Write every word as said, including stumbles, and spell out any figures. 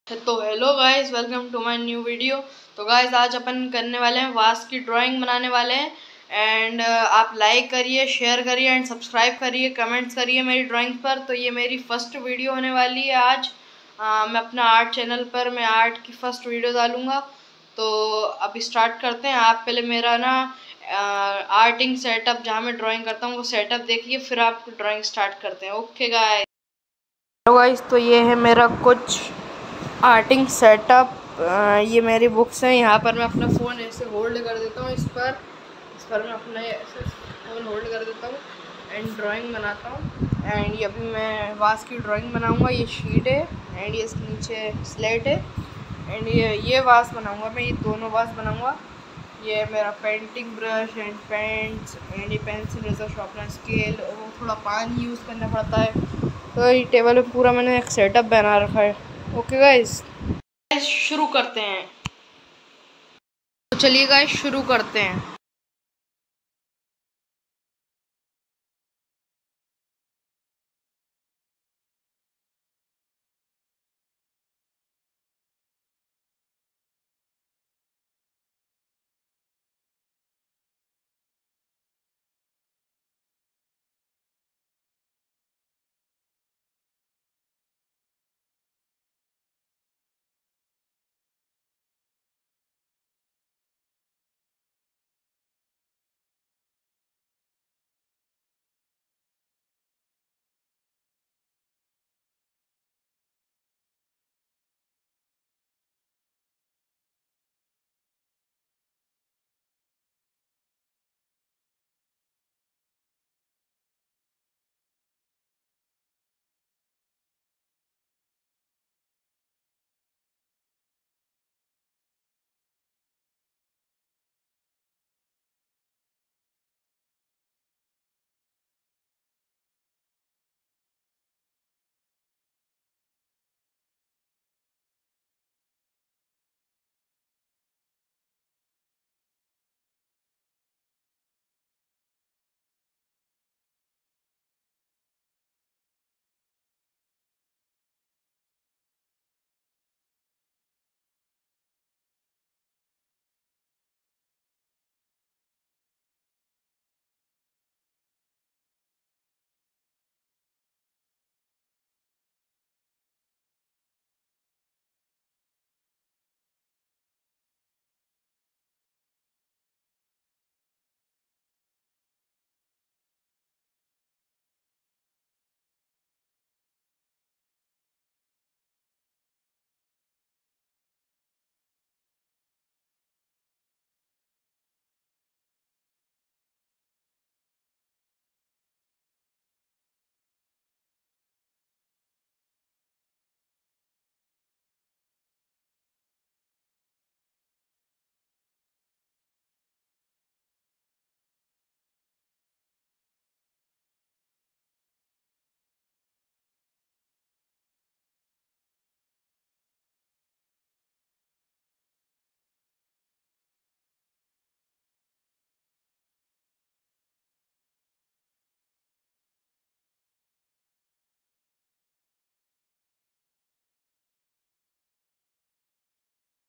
तो hello guys, welcome to my new video. तो guys आज अपन करने वाले हैं वास की ड्राइंग बनाने वाले हैं। एंड uh, आप लाइक करिए, शेयर करिए एंड सब्सक्राइब करिए, कमेंट्स करिए मेरी ड्राइंग पर। तो ये मेरी फ़र्स्ट वीडियो होने वाली है आज। uh, मैं अपना आर्ट चैनल पर मैं आर्ट की फ़र्स्ट वीडियो डालूँगा। तो अभी स्टार्ट करते हैं। आप पहले मेरा ना आर्टिंग सेटअप जहाँ मैं ड्राइंग करता हूँ वो सेटअप देखिए, फिर आप ड्राइंग स्टार्ट करते हैं। Okay guys. तो गाइस तो ये है मेरा कुछ आर्टिंग सेटअप। ये मेरी बुक्स हैं। यहाँ पर मैं अपना फ़ोन ऐसे होल्ड कर देता हूँ, इस पर इस पर मैं अपना ऐसे फ़ोन होल्ड कर देता हूँ एंड ड्राइंग बनाता हूँ। एंड ये अभी मैं वास की ड्राइंग बनाऊँगा। ये शीट है एंड ये इसके नीचे स्लेट है एंड ये ये वास बनाऊँगा मैं। ये दोनों वास बनाऊँगा। ये मेरा painting brush and paints and ये पेंसिल, रेजर, शार्पनर, स्केल और थोड़ा पानी यूज़ करना पड़ता है। तो ये टेबल में पूरा मैंने एक सेटअप बना रखा है। ओके गाइस, शुरू करते हैं। तो चलिए गाइस शुरू करते हैं।